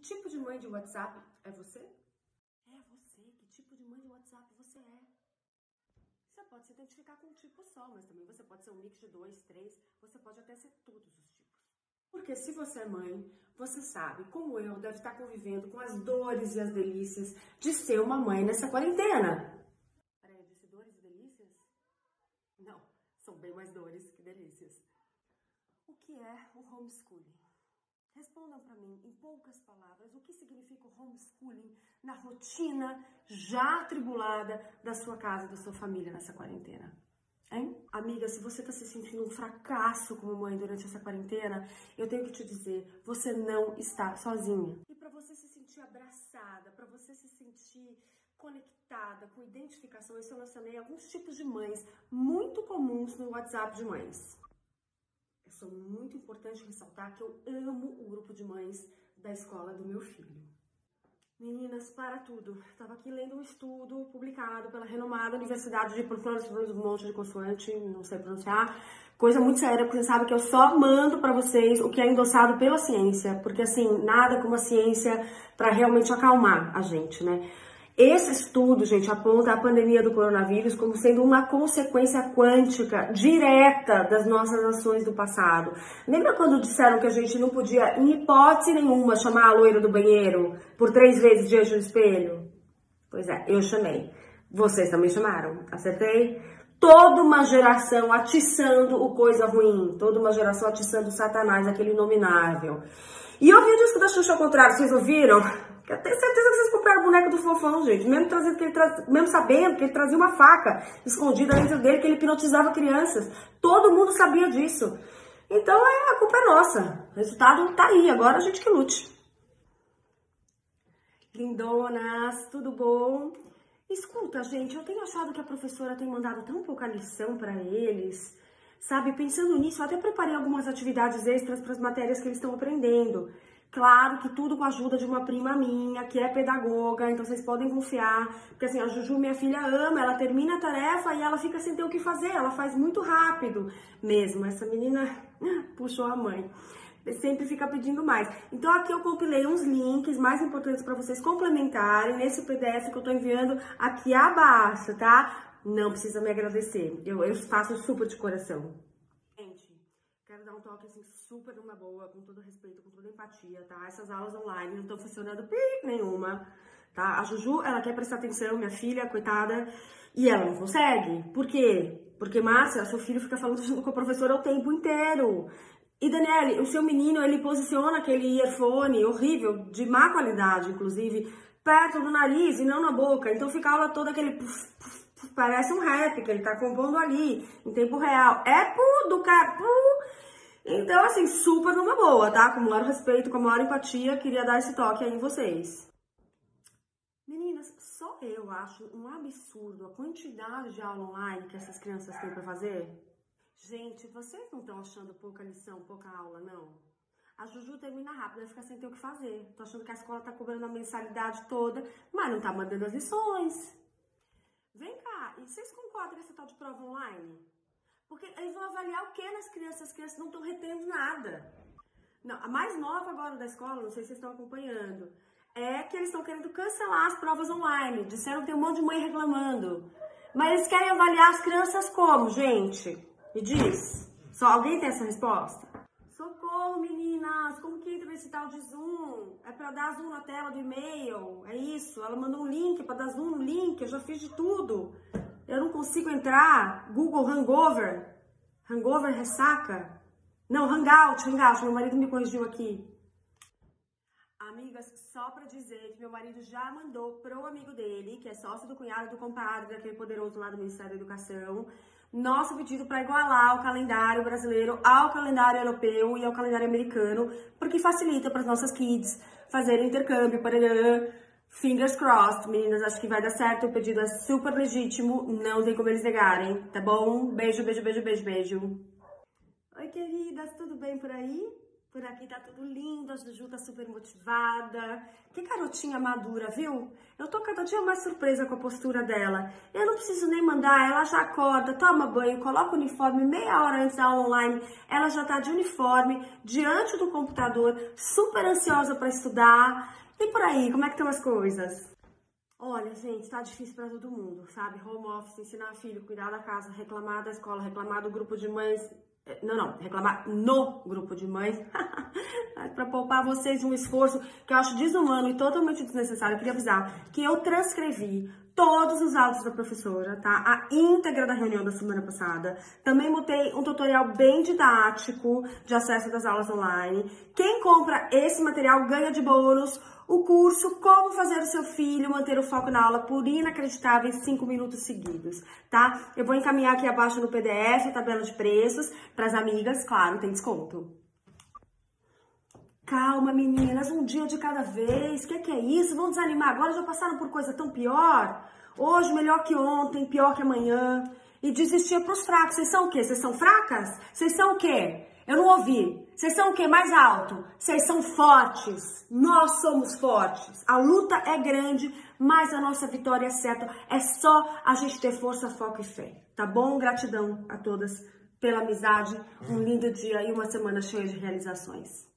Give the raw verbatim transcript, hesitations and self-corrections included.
tipo de mãe de WhatsApp é você? É você. Que tipo de mãe de WhatsApp você é? Você pode se identificar com um tipo só, mas também você pode ser um mix de dois, três, você pode até ser todos os tipos. Porque se você é mãe, você sabe, como eu, deve estar convivendo com as dores e as delícias de ser uma mãe nessa quarentena. Peraí, eu disse dores e delícias? Não, são bem mais dores que delícias. O que é o homeschooling? Respondam para mim, em poucas palavras, o que significa o homeschooling na rotina já atribulada da sua casa, da sua família nessa quarentena? Hein? Amiga, se você está se sentindo um fracasso como mãe durante essa quarentena, eu tenho que te dizer, você não está sozinha. E para você se sentir abraçada, para você se sentir conectada, com identificação, eu selecionei alguns tipos de mães muito comuns no WhatsApp de mães. É só muito importante ressaltar que eu amo o grupo de mães da escola do meu filho. Meninas, para tudo. Estava aqui lendo um estudo publicado pela renomada Universidade de Pronunciação um monte de consoante, não sei pronunciar. Coisa muito séria, porque você sabe que eu só mando para vocês o que é endossado pela ciência, porque assim, nada como a ciência para realmente acalmar a gente, né? Esse estudo, gente, aponta a pandemia do coronavírus como sendo uma consequência quântica direta das nossas ações do passado. Lembra quando disseram que a gente não podia, em hipótese nenhuma, chamar a loira do banheiro por três vezes diante do espelho? Pois é, eu chamei. Vocês também chamaram? Acertei? Toda uma geração atiçando o coisa ruim. Toda uma geração atiçando o Satanás, aquele inominável. E eu ouvi o disco da Xuxa ao contrário, vocês ouviram? Eu tenho certeza que vocês compraram o boneco do Fofão, gente. Mesmo, trazendo que ele tra... Mesmo sabendo que ele trazia uma faca escondida dentro dele, que ele hipnotizava crianças. Todo mundo sabia disso. Então é, a culpa é nossa. O resultado tá aí, agora a gente que lute. Lindonas, tudo bom? Escuta, gente, eu tenho achado que a professora tem mandado tão pouca lição para eles. Sabe, pensando nisso, eu até preparei algumas atividades extras para as matérias que eles estão aprendendo. Claro que tudo com a ajuda de uma prima minha, que é pedagoga, então vocês podem confiar. Porque assim, a Juju, minha filha, ama, ela termina a tarefa e ela fica sem ter o que fazer, ela faz muito rápido mesmo. Essa menina puxou a mãe, sempre fica pedindo mais. Então aqui eu compilei uns links mais importantes para vocês complementarem nesse P D F que eu tô enviando aqui abaixo, tá? Não precisa me agradecer, eu, eu faço super de coração. Gente, quero dar um toque assim, super numa boa, com todo respeito, com toda empatia, tá? Essas aulas online não estão funcionando pi nenhuma, tá? A Juju, ela quer prestar atenção, minha filha, coitada, e ela não consegue. Por quê? Porque, Márcia, seu filho fica falando com a professora o tempo inteiro. E, Daniele, o seu menino, ele posiciona aquele earphone horrível, de má qualidade, inclusive, perto do nariz e não na boca. Então fica a aula toda aquele... Puff, puff, puff, parece um rap que ele tá compondo ali, em tempo real. É pu do cara... Então, assim, super numa boa, tá? Com o maior respeito, com a maior empatia, queria dar esse toque aí em vocês. Meninas, só eu acho um absurdo a quantidade de aula online que essas crianças têm pra fazer. Gente, vocês não estão achando pouca lição, pouca aula, não? A Juju termina rápido, vai ficar sem ter o que fazer. Tô achando que a escola tá cobrando a mensalidade toda, mas não tá mandando as lições. Vem cá, e vocês concordam nessa tal de prova online? Porque eles vão avaliar o que nas crianças? As crianças não estão retendo nada. Não, a mais nova agora da escola, não sei se vocês estão acompanhando, é que eles estão querendo cancelar as provas online. Disseram que tem um monte de mãe reclamando. Mas eles querem avaliar as crianças como, gente? Me diz. Só alguém tem essa resposta? Socorro, meninas! Como que entra nesse tal de Zoom? É pra dar Zoom na tela do e-mail? É isso? Ela mandou um link pra dar Zoom no link. Eu já fiz de tudo. Eu não consigo entrar. Google Hangover. Hangover ressaca? Não, Hangout, Hangout. Meu marido me corrigiu aqui. Amigas, só pra dizer que meu marido já mandou pro amigo dele, que é sócio do cunhado do compadre, daquele poderoso lá do Ministério da Educação, nosso pedido para igualar o calendário brasileiro ao calendário europeu e ao calendário americano, porque facilita para as nossas kids fazerem intercâmbio, parará. Fingers crossed, meninas, acho que vai dar certo, o pedido é super legítimo, não tem como eles negarem, tá bom? Beijo, beijo, beijo, beijo, beijo. Oi, queridas, tudo bem por aí? Por aqui tá tudo lindo, a Juju tá super motivada. Que garotinha madura, viu? Eu tô cada dia mais surpresa com a postura dela. Eu não preciso nem mandar, ela já acorda, toma banho, coloca o uniforme meia hora antes da aula online. Ela já tá de uniforme, diante do computador, super ansiosa pra estudar. E por aí, como é que estão as coisas? Olha, gente, tá difícil pra todo mundo, sabe? Home office, ensinar filho, cuidar da casa, reclamar da escola, reclamar do grupo de mães. Não, não, reclamar no grupo de mães. Pra poupar vocês um esforço que eu acho desumano e totalmente desnecessário. Eu queria avisar que eu transcrevi todos os áudios da professora, tá? A íntegra da reunião da semana passada. Também montei um tutorial bem didático de acesso das aulas online. Quem compra esse material ganha de bônus o curso Como Fazer o Seu Filho Manter o Foco na Aula por inacreditáveis cinco minutos seguidos, tá? Eu vou encaminhar aqui abaixo no P D F a tabela de preços para as amigas, claro, tem desconto. Calma, meninas, um dia de cada vez. Que que é isso? Vão desanimar agora? Já passaram por coisa tão pior? Hoje melhor que ontem, pior que amanhã. E desistir pros fracos. Vocês são o quê? Vocês são fracas? Vocês são o quê? Eu não ouvi. Vocês são o quê? Mais alto? Vocês são fortes. Nós somos fortes. A luta é grande, mas a nossa vitória é certa. É só a gente ter força, foco e fé. Tá bom? Gratidão a todas pela amizade. Um lindo dia e uma semana cheia de realizações.